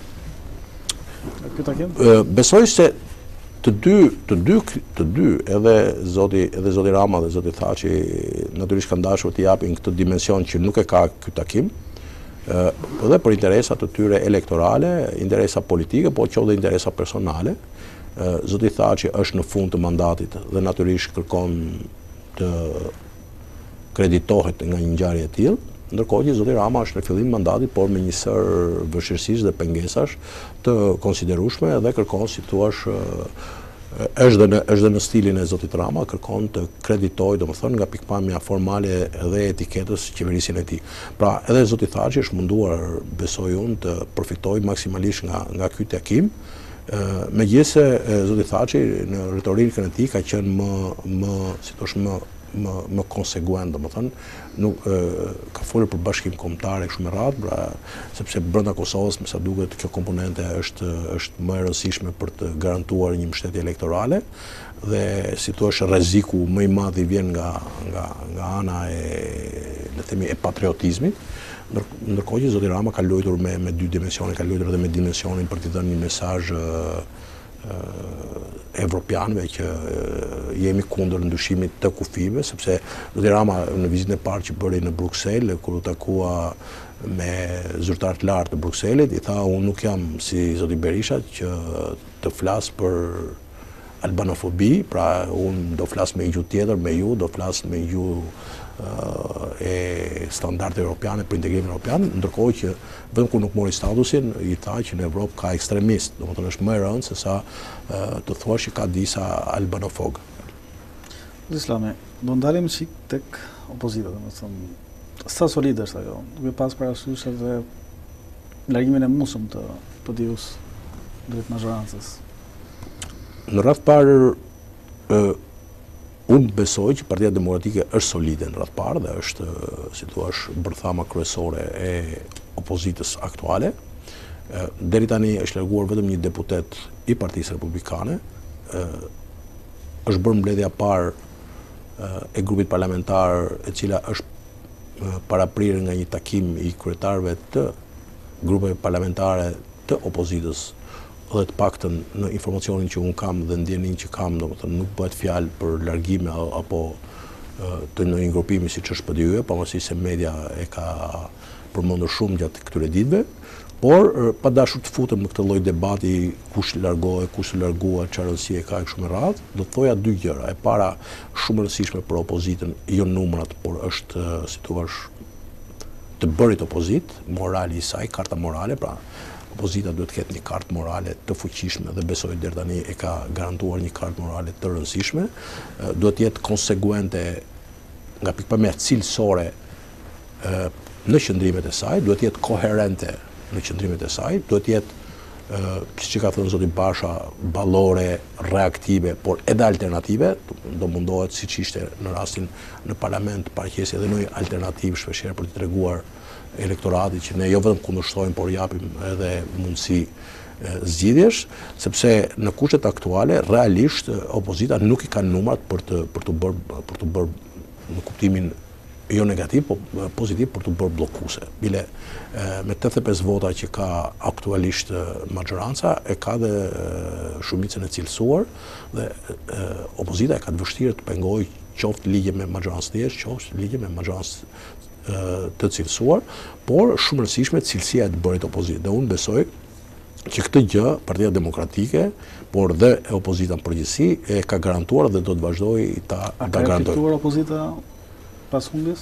Ky takim? Besoj se Të dy, të dy, të dy, edhe zoti, edhe zoti Rama dhe zoti Thaçi natyrisht kanë dashur të japin këtë dimension që nuk e ka ky takim, edhe për interesa të tyre elektorale, interesa politike, po qoftë dhe interesa personale. Zoti Thaçi është në fund të mandatit dhe natyrisht kërkon të kreditohet nga një ngjarje e tillë, ndërkohë që zoti Rama është në fillim mandatit, por me një sër vështirësish dhe pengesash të konsiderueshme dhe kërkon, si thua, është dhe në, është dhe në stilin e zotit Rama, kërkon të kreditojë, domethënë, nga pikpamja formale dhe etiketës qeverisjen e tij. Pra, edhe zoti Thaçi është munduar, besoj unë, të përfitojë maksimalisht nga nga ky takim. Megjithëse zoti Thaçi në retorikën e tij ka qenë më më, si thosh, më më më konsekuent, domethënë, nuk e, ka folur për bashkim kombëtar e kështu me radhë, pra, sepse brenda Kosovës, me sa duket, kjo komponente është është më e rëndësishme për të garantuar një mbështetje elektorale dhe si thua rreziku më i madh i vjen nga nga nga ana e, le të themi, e patriotizmit. Ndërkohë që zoti Rama ka luajtur me me dy dimensione, ka luajtur edhe me dimensionin për të dhënë një mesazh evropianëve që jemi kundër ndryshimit të kufive, sepse zoti Rama në vizitën e parë që bëri në Bruksel, kur u takua me zyrtar të lartë të Brukselit, i tha, unë nuk jam si zoti Berisha që të flas për albanofobi, pra unë do flas me një gjuhë tjetër, me ju, do flas me një gjuhë e standarde europiane për integrimin europian, ndërkohë që vetëm kur nuk mori statusin, i tha që në Evropë ka ekstremist, domethënë është më e rëndë se sa të thuash që ka disa albanofog. Islami, do ndalim çik tek opozita, domethënë, sa solide është ajo, duke pas parasysh edhe largimin e musëm të P D U-s drejt mazhorancës. Në radh parë, unë besoj që Partia Demokratike është solide në radh parë dhe është, si thua, bërthama kryesore e opozitës aktuale. Deri tani është larguar vetëm një deputet i Partisë Republikane. Është bërë mbledhja parë e grupit parlamentar, e cila është paraprirë nga një takim i kryetarëve të grupeve parlamentare të opozitës, dhe të paktën në informacionin që unë kam dhe ndjenin që kam, domethënë nuk bëhet fjalë për largime apo të ndonjë grupimi siç është P D U-ja, pavarësisht se media e ka përmendur shumë gjatë këtyre ditëve, por pa dashur të futem në këtë lloj debati kush largohet, kush u largua, çfarë rëndësie ka kështu me radhë, do të thoja dy gjëra. E para, shumë e rëndësishme për opozitën, jo numrat, por është, si thua, të bërit opozit, morali i saj, karta morale, pra opozita duhet të ketë një kartë morale të fuqishme dhe besoj deri tani e ka garantuar një kartë morale të rëndësishme, duhet të jetë konsekuente nga pikpamja cilësore në qëndrimet e saj, duhet të jetë koherente në qëndrimet e saj, duhet të jetë, siç ka thënë zoti Basha, ballore, reaktive, por edhe alternative, do mundohet siç ishte në rastin në parlament paraqesi edhe një alternativë shpeshherë për të treguar elektoratit që ne jo vetëm kundërshtojmë, por japim edhe mundësi zgjidhjesh, sepse në kushtet aktuale realisht opozita nuk i ka numrat për të për të bërë për të bërë në kuptimin jo negativ, po pozitiv për të bërë bllokuese. Bile me tetëdhjetë e pesë vota që ka aktualisht maggjoranca, e ka dhe shumicën e cilësuar dhe opozita e ka të vështirë të pengojë qoftë ligje me maggjorancë thjesht, qoftë ligje me maggjorancë të cilësuar, por shumë rëndësishme cilësia e të bërit opozitë. Dhe unë besoj që këtë gjë Partia Demokratike, por dhe e opozita në përgjithësi, e ka garantuar dhe do të vazhdojë ta ta garantojë. A ka efektuar opozita pas humbjes?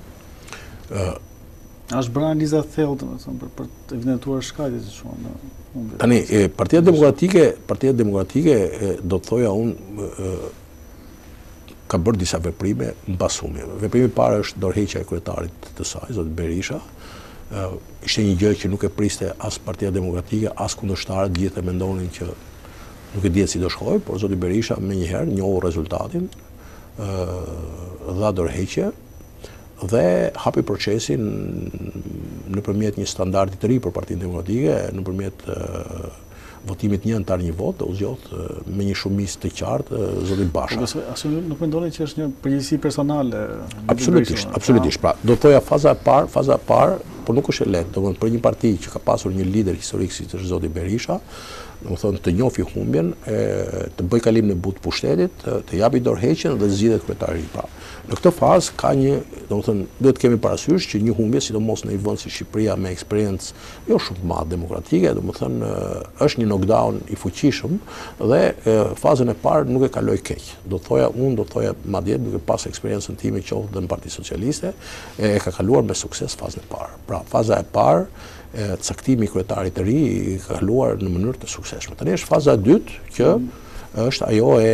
A është bërë analiza thellë, domethënë, për, për të evidentuar shkaqjet që shuan në humbje? Tani, Partia Demokratike, Partia Demokratike do të thoja unë ka bërë disa veprime mbas humbjeve. Veprimi i parë është dorëheqja e kryetarit të saj, zoti Berisha. Uh, ishte një gjë që nuk e priste as Partia Demokratike, as kundërshtarët, gjithë e mendonin që nuk e dihet si do shkojë, por zoti Berisha menjëherë njohu rezultatin, uh, dha dorëheqje dhe hapi procesin nëpërmjet një standardi të ri për Partinë Demokratike, nëpërmjet uh, votimit një antar një vot, u zgjodh me një shumicë të qartë zoti Basha. Asnjë nuk mendoni që është një përgjegjësi personale? Absolutisht, absolutisht. Pra, do të thoja faza e parë, faza e parë, por nuk është e lehtë, domethënë për një parti që ka pasur një lider historik si është zoti Berisha, domethënë të njohë humbjen, të bëj kalim në but pushtetit, të japi dorëheqjen dhe zgjidhet kryetari. Pra, në këtë fazë ka një, domethënë duhet të kemi parasysh që një humbje, sidomos në një vend si Shqipëria me eksperiencë jo shumë të madhe demokratike, domethënë është një knockdown i fuqishëm dhe fazën e parë nuk e kaloi keq. Do të thoja unë, do të thoja madje duke pas eksperiencën time qoftë dhe në Partinë Socialiste, e ka kaluar me sukses fazën e parë. Pra, faza e parë, caktimi i kryetarit të ri i ka kaluar në mënyrë të suksesshme. Tani është faza e dytë që është ajo e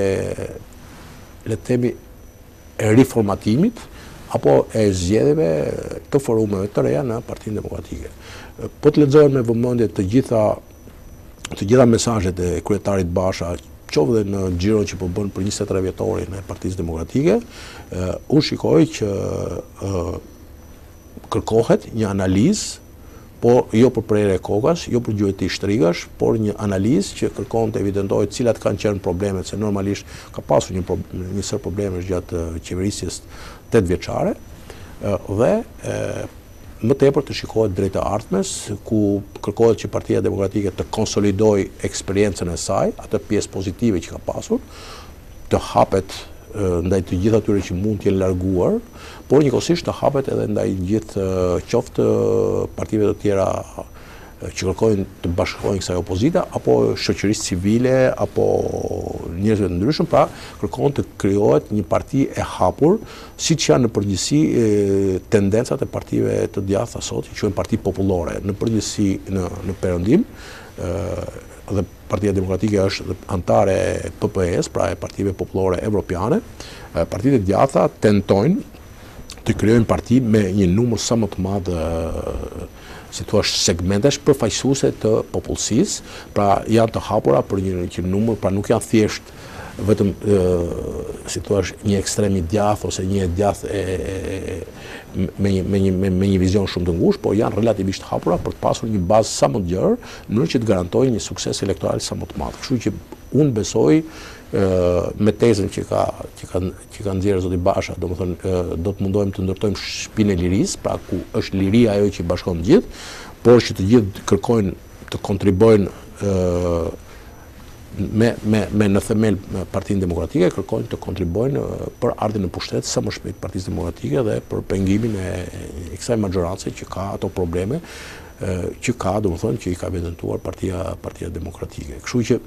le të themi e riformatimit apo e zgjedhjeve të forumeve të reja në Partinë Demokratike. Po të lexohen me vëmendje të gjitha të gjitha mesazhet e kryetarit Basha, qoftë dhe në xhiron që po bën për njëzet e tre vjetorin e Partisë Demokratike, unë shikoj që kërkohet një analizë, po jo për prerje e kokës, jo për gjuhët të shtrigash, por një analizë që kërkon të evidentojë cilat kanë qenë problemet, se normalisht ka pasur një, një sër problemesh gjatë qeverisjes tetëvjeçare, dhe e, më tepër të shikohet drejt e ardhmes, ku kërkohet që Partia Demokratike të konsolidojë eksperiencën e saj, atë pjesë pozitive që ka pasur, të hapet ndaj të gjithë atyre që mund të jenë larguar, por njëkohësisht të hapet edhe ndaj gjithë qoftë partive të tjera që kërkojnë të bashkohen kësaj opozita, apo shoqërisë civile, apo njerëzve të ndryshëm, pra kërkojnë të krijohet një parti e hapur, siç janë në përgjithësi tendencat e partive të djathta sot, që quhen parti popullore, në përgjithësi në në Perëndim, dhe Partia Demokratike është antare e P P E-s, pra e Partive Popullore Evropiane. Partitë e djatha tentojnë të krijojnë parti me një numër sa më të madh, si thua, segmentesh përfaqësuese të popullsisë, pra janë të hapura për një, një numër, pra nuk janë thjesht vetëm si thua një ekstrem i djathtë ose një djathtë e, e, me një, me, një, me, me një vizion shumë të ngushtë, por janë relativisht hapura për të pasur një bazë sa më të gjerë, në mënyrë që të garantojë një sukses elektoral sa më të madh. Kështu që unë besoj me tezën që ka që ka që ka nxjerrë zoti Basha, domethënë do të mundohemi të ndërtojmë shtëpinë e lirisë, pra ku është liria ajo që i bashkon të gjithë, por që të gjithë kërkojnë të kontribojnë me me me në themel Partinë Demokratike, kërkojnë të kontribojnë për ardhin në pushtet sa më shpejt Partisë Demokratike dhe për pengimin e, e kësaj maggjorancë që ka ato probleme që ka, domethënë që i ka evidentuar Partia Partia Demokratike. Kështu që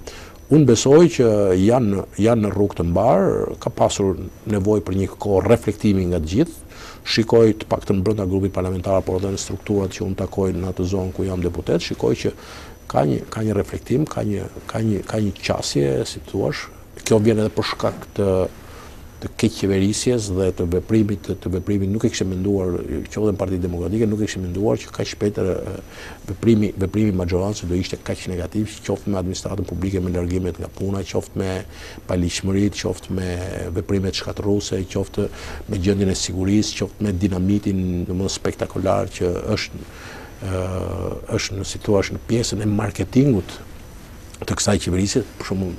Unë besoj që janë, janë në rrugë të mbarë, ka pasur nevojë për një kohë reflektimi nga të gjithë. Shikoj të paktën brenda grupit parlamentar, por edhe në strukturat që unë takoj në atë zonë ku jam deputet, shikoj që ka një, ka një reflektim, ka një, ka një, ka një qasje, si thua. Kjo vjen edhe për shkak të të keq qeverisjes dhe të veprimit të veprimit nuk e kishte menduar qoftë në Partitë Demokratike, nuk e kishte menduar që kaq shpejt veprimi veprimi i majorancës do ishte kaq negativ, qoftë me administratën publike, me largimet nga puna, qoftë me paligjshmëritë, qoftë me veprimet shkatërruese, qoftë me gjendjen e sigurisë, qoftë me dinamitin domosdoshmë spektakolar që është uh, është në situash në pjesën e marketingut të kësaj qeverisje. Për shembull,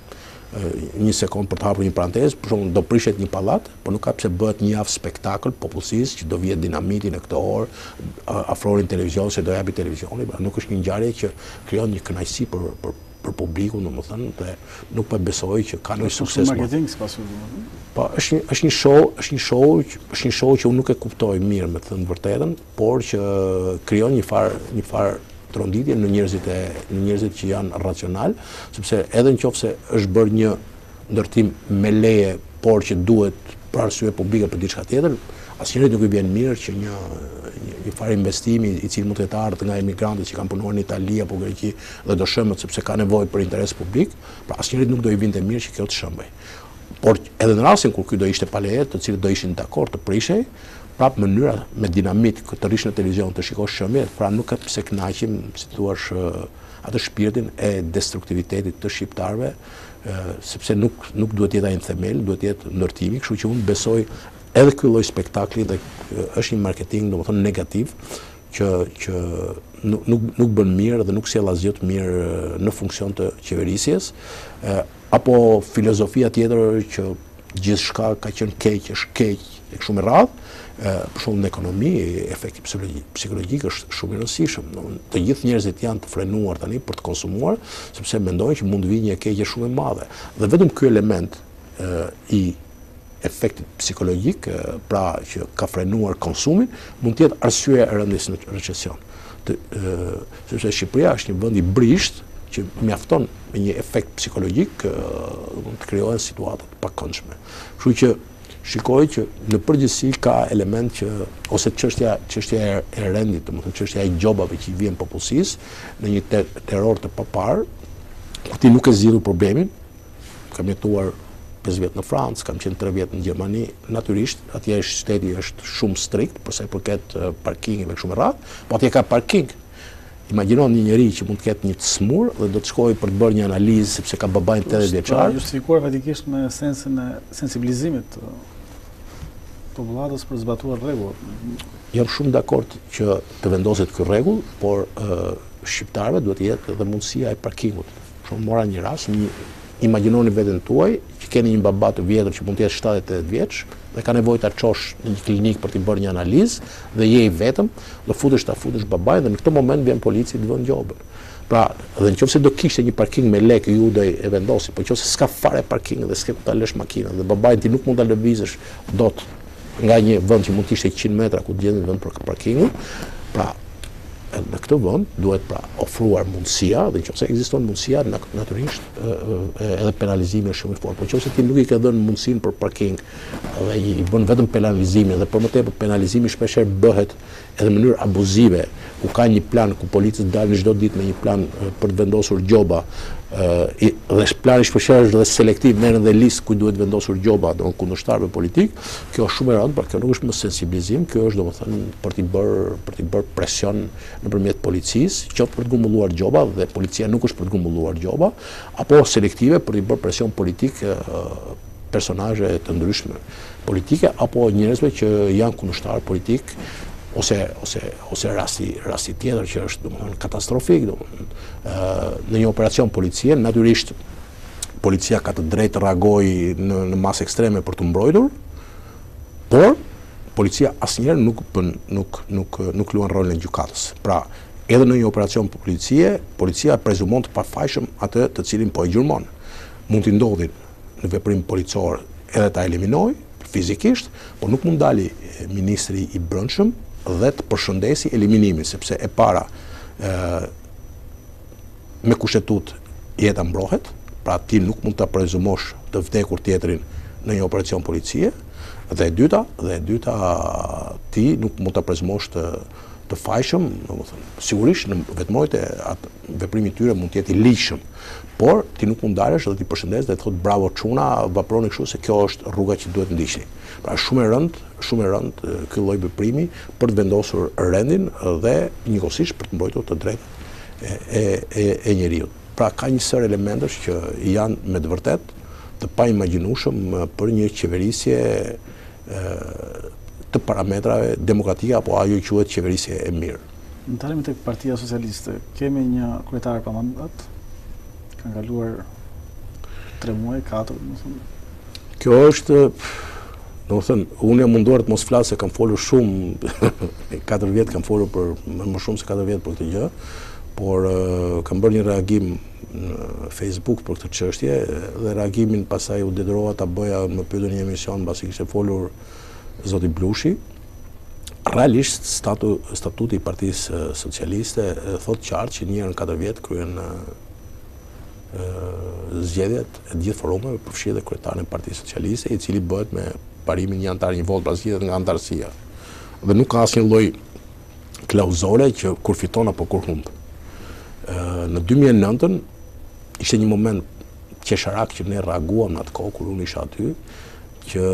një sekond për të hapur një parantezë, për shembull do prishet një pallat, por nuk ka pse bëhet një javë spektakël popullsisë që do vihet dinamiti në këtë orë, afrorin televizion se do japi televizioni, pra nuk është një ngjarje që krijon një kënaqësi për për për publikun, domethënë, dhe nuk po besoj që ka ndonjë sukses. Marketing sipas juaj. Po është një është një show, është një show, është një show që unë nuk e kuptoj mirë me të thënë vërtetën, por që krijon një far një far tronditje në njerëzit e në njerëzit që janë racional, sepse edhe nëse është bërë një ndërtim me leje, por që duhet për arsye publike për diçka tjetër, asnjërit nuk i vjen mirë që një një, një farë investimi i cili mund të jetë ardhur nga emigrantët që kanë punuar në Itali apo Greqi dhe do shëmbet sepse ka nevojë për interes publik, pra asnjërit nuk do i vinte mirë që kjo të shëmbej. Por edhe në rastin kur ky do ishte pa leje, të cilët do ishin dakord të prishej, prapë mënyra me dinamit të rish në televizion të shikosh shëmbjet, pra nuk ka pse kënaqim, si thua, atë shpirtin e destruktivitetit të shqiptarëve, sepse nuk nuk duhet jetë ai në themel, duhet jetë ndërtimi, kështu që unë besoj edhe ky lloj spektakli dhe është një marketing domethënë negativ që që nuk nuk nuk bën mirë dhe nuk sjell asgjë të mirë në funksion të qeverisjes, apo filozofia tjetër që gjithçka ka qenë keq, është keq e kështu me radhë. Për shembull në ekonomi, efekti psikologjik është shumë i rëndësishëm. Të gjithë njerëzit janë të frenuar tani për të konsumuar, sepse mendojnë që mund të vijë një keqje shumë e madhe. Dhe vetëm ky element i efektit psikologjik, pra që ka frenuar konsumin, mund të jetë arsye e rëndjes në recesion. Sepse Shqipëria është një vend i brisht që mjafton me një efekt psikologjik të krijohen situata të pakëndshme. Kështu që shikoj që në përgjithësi ka element që ose çështja çështja e rendit, domethënë çështja e gjobave që i vjen popullsisë në një ter terror të papar, ku ti nuk e zgjidhur problemin. Kam jetuar pesë vjet në Francë, kam qenë tre vjet në Gjermani, natyrisht atje është shteti është shumë strikt për sa i përket parkingeve kështu me radhë, po atje ka parking. Imagjinon një njeri që mund të ketë një të smur dhe do të shkojë për të bërë një analizë sepse ka babain tetëdhjetë vjeçar. Justifikuar fatikisht me sensin e sensibilizimit të popullatës për zbatuar rregullat. Jam shumë dakord që të vendoset ky rregull, por uh, shqiptarëve duhet të jetë edhe mundësia e parkingut. Shumë mora një rast, një imagjinoni veten tuaj që keni një baba të vjetër që mund të jetë shtatëdhjetë e tetë vjeç dhe ka nevojë ta çosh në një klinikë për të bërë një analizë dhe je i vetëm, do futesh ta futesh babain dhe në këtë moment vjen policia të vën gjobën. Pra, dhe nëse do kishte një parking me lekë ju do e vendosi, por nëse s'ka fare parking dhe s'ke ta lësh makinën dhe babain ti nuk mund ta lëvizësh dot nga një vend që mund të ishte qind metra ku të gjendet vend për parkingun, pra në këtë vend duhet pra ofruar mundësia dhe nëse ekziston mundësia natyrisht edhe penalizimi është shumë i fortë. Por nëse ti nuk i ke dhënë mundësinë për parking dhe i bën vetëm penalizimin dhe për më tepër penalizimi shpeshherë bëhet edhe në mënyrë abuzive, ku ka një plan ku policët dalin çdo ditë me një plan për të vendosur gjoba, dhe plani shpeshherë është dhe selektiv, merren dhe listë ku duhet vendosur gjoba do kundërshtarëve politik. Kjo është shumë e rëndë, por kjo nuk është më sensibilizim, kjo është domethënë për të bërë për të bërë presion nëpërmjet policisë, qoftë për të ngumbulluar gjoba dhe policia nuk është për të ngumbulluar gjoba, apo selektive për të bërë presion politik personazhe të ndryshme politike apo njerëzve që janë kundërshtar politik, ose ose ose rasti rasti tjetër që është domethënë katastrofik, domethënë në një operacion policie, natyrisht policia ka të drejtë të reagojë në, në masë ekstreme për të mbrojtur, por policia asnjëherë nuk bën nuk nuk nuk luan rolin e gjykatës. Pra, edhe në një operacion policie, policia prezumon të pafajshëm atë të cilin po e gjurmon. Mund të ndodhin në veprim policor edhe ta eliminoj fizikisht, por nuk mund dali ministri i brendshëm dhe të përshëndesi eliminimin, sepse e para e, me kushtetut jeta mbrohet, Pra ti nuk mund ta prezumosh të vdekur tjetrin në një operacion policie, dhe e dyta, dhe e dyta ti nuk mund ta prezumosh të të fajshëm, domethënë, sigurisht në vetmojtë atë veprimi i tyre mund të jetë i ligjshëm, por ti nuk mund dalësh dhe ti përshëndes dhe të thotë bravo çuna, vaproni kështu se kjo është rruga që duhet ndiqni. Pra shumë e rëndë, shumë e rëndë ky lloj veprimi për të vendosur rendin dhe njëkohësisht për të mbrojtur të drejtat e e e, e njeriu. Pra ka një sër elementesh që janë me të vërtet të paimagjinueshëm për një qeverisje e, të parametrave demokratike apo ajo që quhet qeverisje e mirë. Në talemi tek Partia Socialiste, kemi një kryetar pa mandat. Kanë kaluar tre muaj, katër, domethënë. Kjo është, domethënë, unë jam munduar të mos flas se kam folur shumë, katër vjet kam folur për më shumë se katër vjet për këtë gjë, por uh, kam bërë një reagim në Facebook për këtë çështje dhe reagimin pasaj u dedërova ta bëja më pyetën një emision mbasi kishte folur zoti Blushi. Realisht statu, statuti i Partisë Socialiste thot qartë që një herë në katër vjet kryen zgjedhjet e gjithë forumeve, përfshi dhe kryetarin e Partisë Socialiste, i cili bëhet me parimin një antar një votë, pra zgjedhet nga antarësia. Dhe nuk ka asnjë lloj klauzole që kur fiton apo kur humb. Në dy mijë e nëntën ishte një moment qesharak që ne reaguam në atë kohë kur unë isha aty, që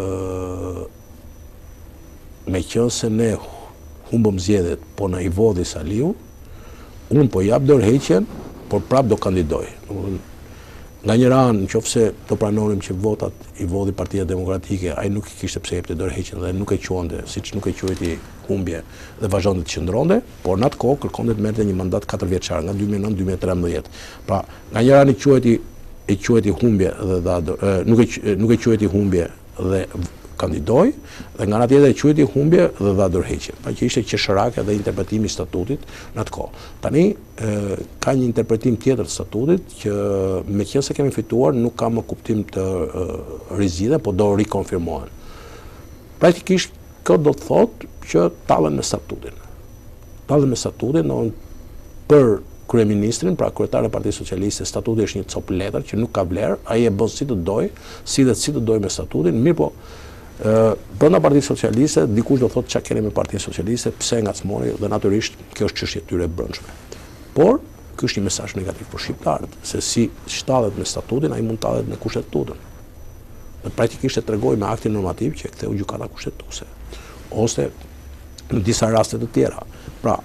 me qënë se ne humbëm zgjedhjet, po na i vodhi Saliu, unë po jap dorëheqjen, por prap do kandidoj. Nga një ranë, nëse do pranonim që votat i vodhi Partia Demokratike, ai nuk kishte pse jepte dorëheqjen dhe nuk e quante, siç nuk e quajti humbje dhe vazhdonte të qëndronte, por në atë kohë kërkonte të merrte një mandat katër vjeçar nga dy mijë e nëntë deri në dy mijë e trembëdhjetë. Pra, nga një ranë i quajti e quajti humbje dhe dha nuk e nuk e quajti humbje dhe kandidoj, dhe nga ana tjetër e quajti humbje dhe dha dorëheqje. Pra që ishte qesharake dhe interpretimi i statutit në atë kohë. Tani e, ka një interpretim tjetër të statutit që meqense kemi fituar nuk ka më kuptim të e, rizide, po do rikonfirmohen. Praktikisht kjo do të thotë që tallen me statutin. Tallen me statutin, do për kryeministrin, pra kryetarin e Partisë Socialiste, statuti është një copë letër që nuk ka vlerë, ai e bën si të doj, si dhe si të doj me statutin, mirë po brenda Partisë Socialiste dikush do thotë çka keni me Partinë Socialiste, pse ngacmoni, dhe natyrisht kjo është çështje e tyre e brendshme. Por ky është një mesazh negativ për shqiptarët, se si shtallet me statutin, ai mund të tallet me kushtetutën. Dhe praktikisht e tregoj me aktin normativ që e ktheu gjykata kushtetuese. Ose në disa raste të tjera. Pra,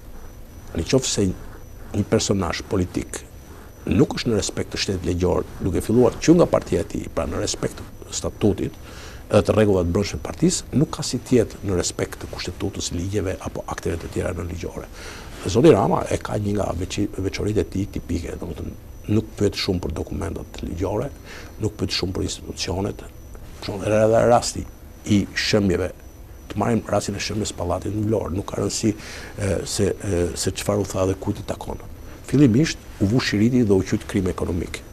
nëse një personazh politik nuk është në respekt të shtetit ligjor, duke filluar që nga partia e tij, pra në respekt të statutit edhe të rregullave të brendshme të partisë, nuk ka si të jetë në respekt të kushtetutës, ligjeve apo akteve të tjera nënligjore. Zoti Rama e ka një nga veçoritë e tij tipike, domethënë nuk pyet shumë për dokumentat ligjore, nuk pyet shumë për institucionet. Për shembull, edhe rasti i shëmbjeve, të marrim rastin e shëmbjes pallatit në Vlorë, nuk ka rëndësi se e, se çfarë u tha dhe kujt i takon. Fillimisht u vu shiriti dhe u qyt krim ekonomik.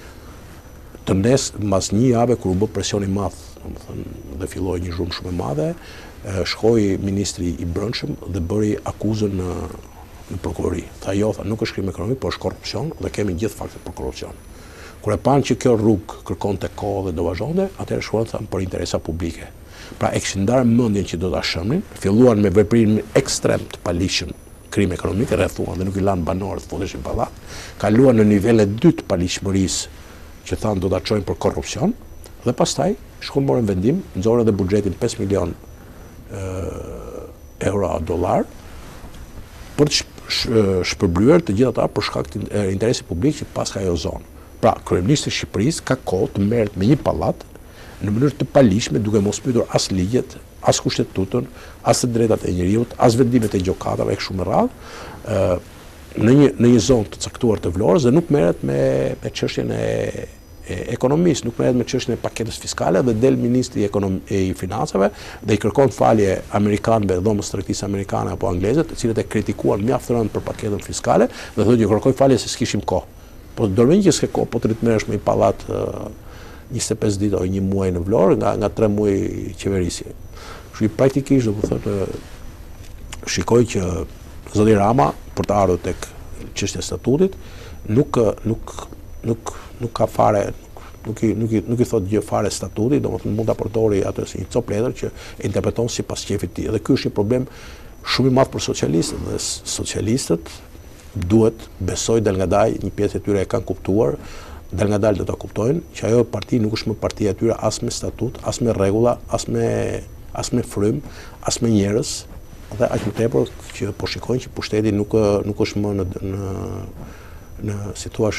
Të ndes mbas një jave kur u bë presion i madh, domethënë dhe filloi një zhurmë shumë e madhe, shkoi ministri i brendshëm dhe bëri akuzën në në prokurori. Tha jo, tha, nuk është krim ekonomik, por është korrupsion dhe kemi gjithë faktet për korrupsion. Kur e pan që kjo rrugë kërkonte kohë dhe do vazhdonte, atëherë shkuan thanë për interesa publike. Pra e kishin ndarë mendjen që do ta shëmnin, filluan me veprimin ekstrem të paligjshëm krim ekonomik, rrethuan dhe nuk i lanë banorët futeshin pallat, kaluan në nivelet dytë të paligjshmërisë që thanë do ta çojnë për korrupsion, dhe pastaj shkuan morën vendim, nxorën edhe buxhetin pesë milion euro a dollar për të shpërblyer të gjithë ata për shkak të interesit publik që pas ka ajo zonë. Pra, kryeministri i Shqipërisë ka kohë të merret me një pallat në mënyrë të paligjshme, duke mos pyetur as ligjet, as kushtetutën, as të drejtat e njerëzit, as vendimet e gjykatave e kështu me radhë, në një në një zonë të caktuar të Vlorës dhe nuk merret me me çështjen e, e ekonomisë, nuk merret me çështjen e paketës fiskale dhe del ministri i ekonomisë i financave dhe i kërkon falje amerikanëve, dhomës së tregtisë amerikane apo angleze, të cilët e kritikuan mjaft rënd për paketën fiskale dhe thotë ju kërkoj falje se s'kishim kohë. Po dorëmi që s'ke kohë, po të ritmerresh me një pallat njëzet e pesë ditë ose një muaj në Vlorë nga nga tre muaj qeverisje. Kështu praktikisht do të thotë shikoj që zoti Rama për të ardhur tek çështja e statutit nuk nuk nuk nuk ka fare nuk i nuk i nuk i thot gjë fare statuti, domethënë mund ta përdori atë si një cop letër që e interpreton sipas qefit të tij. Dhe ky është një problem shumë i madh për socialistët, dhe socialistët duhet besoj dal ngadaj një pjesë e tyre e kanë kuptuar, dal ngadal do ta kuptojnë që ajo parti nuk është më partia e tyre as me statut, as me rregulla, as me as me frym, as me njerëz, dhe aq më tepër që po shikojnë që pushteti nuk nuk është më në në, në si thua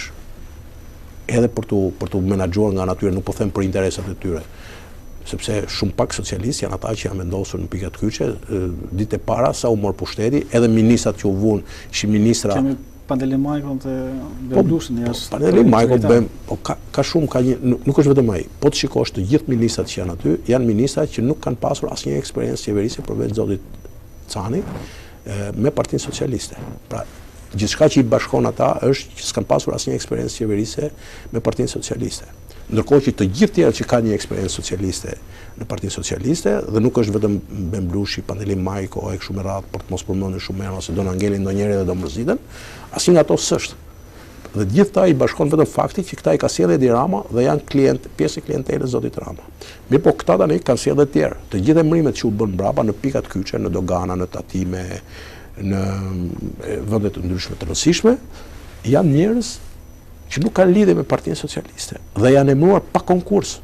edhe për tu për tu menaxhuar nga natyra, nuk po them për interesat e tyre. Sepse shumë pak socialistë janë ata që janë vendosur në pikat kyçe, ditë e para sa u mor pushteti, edhe ministrat që u vuan, ishin ministra. Kemi Pandeli Majkon të Berdushin jashtë. Pandeli Majkon bëm, po ka ka shumë ka një nuk është vetëm ai. Po të shikosh të gjithë ministrat që janë aty, janë ministra që nuk kanë pasur asnjë eksperiencë qeverisje përveç zotit Cani me Partinë Socialiste. Pra gjithçka që i bashkon ata është që s'kan pasur asnjë eksperiencë qeverisje me Partinë Socialiste. Ndërkohë që të gjithë tjerët që kanë një eksperiencë socialiste në Partinë Socialiste, dhe nuk është vetëm Bemblushi, Pandeli Majko e kështu me radhë, për të mos përmendur shumë herë ose do na ngelin ndonjëherë dhe do mërziten, asnjë nga ato s'është. Dhe të gjithë ta i bashkon vetëm fakti që këta i ka sjellë Edi Rama dhe janë klient, pjesë e klientelës zotit Rama. Mirë po këta tani kanë sjellë të tjerë. Të gjithë emrimet që u bën mbrapa në pikat kyçe, në dogana, në tatime, në vende të ndryshme të rëndësishme, janë njerëz që nuk kanë lidhje me Partinë Socialiste dhe janë emëruar pa konkurs.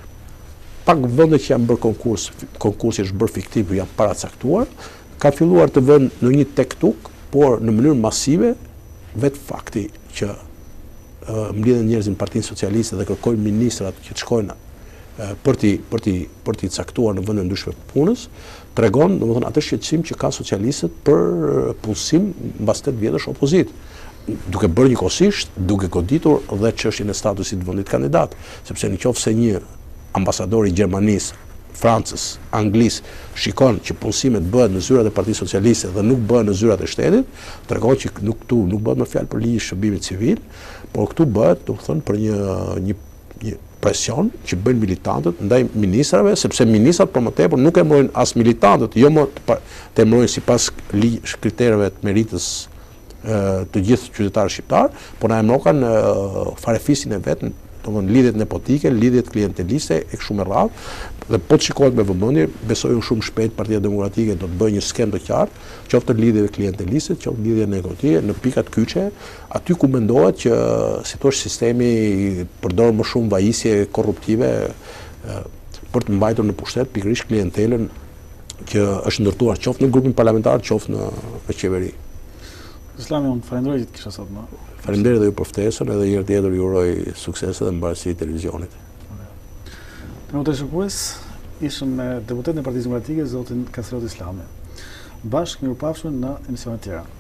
Pak vende që janë bërë konkurs, konkursi është bërë fiktiv, janë paracaktuar, kanë filluar të vënë në një tektuk, por në mënyrë masive vetë fakti që uh, mbledhen njerëz në Partinë Socialiste dhe kërkojnë ministrat që të shkojnë uh, për ti për ti për ti caktuar në vende ndryshme të punës, tregon domethënë atë shqetësim që kanë socialistët për punësim mbas tetë vjetësh opozitë, duke bërë njëkohësisht, duke goditur dhe çështjen e statusit të vendit kandidat, sepse nëse një ambasador i Gjermanisë, Francës, Anglisë shikon që punësimet bëhen në zyrat e Partisë Socialiste dhe nuk bëhen në zyrat e shtetit, tregon që nuk këtu nuk bëhet më fjalë për ligj shërbimit civil, por këtu bëhet, domethënë, për një një një presion që bëjnë militantët ndaj ministrave, sepse ministrat për më tepër nuk emërojnë as militantët, jo më të emërojnë sipas ligj kritereve të meritës të gjithë qytetarë shqiptar, por na emrokan farefisin e vet, domthonë lidhjet nepotike, lidhjet klienteliste e kështu me radhë, dhe po të shikohet me vëmendje, besoj unë shumë shpejt Partia Demokratike do të bëjë një skem të qartë, qoftë lidhjeve klienteliste, qoftë lidhje negotike në pikat kyçe, aty ku mendohet që si thosh sistemi përdor më shumë vajisje korruptive për të mbajtur në pushtet pikërisht klientelën që është ndërtuar qoftë në grupin parlamentar, qoftë në, në qeveri. Islami, unë falenderoj që të kisha sot më. Faleminderit edhe ju për ftesën, edhe një herë tjetër ju uroj suksese dhe mbarësi të televizionit. Në të shikues, ishëm me deputetin e Partisë Demokratike, zotin Kastriot Islami. Bashkë mirupafshim në emisione tjera.